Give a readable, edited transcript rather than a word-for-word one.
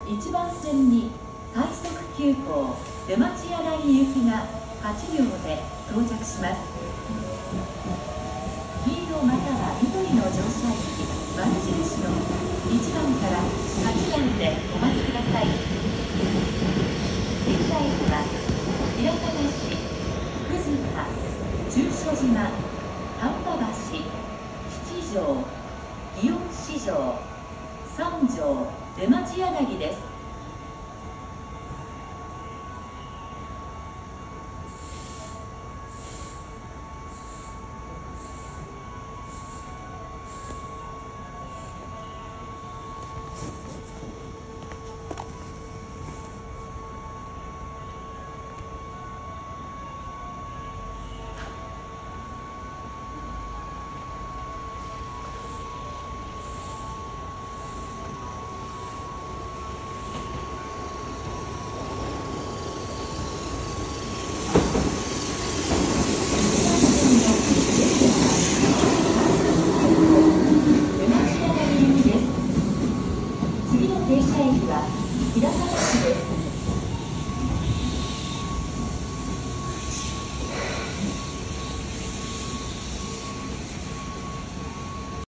1番線に快速急行出町柳行きが8両で到着します。黄色または緑の乗車駅丸印の1番から8番でお待ちください。停車駅は枚方市、葛葉、中所島、丹波橋、七条、祇園市場、三条、出町柳です。次の停車駅は枚方市です。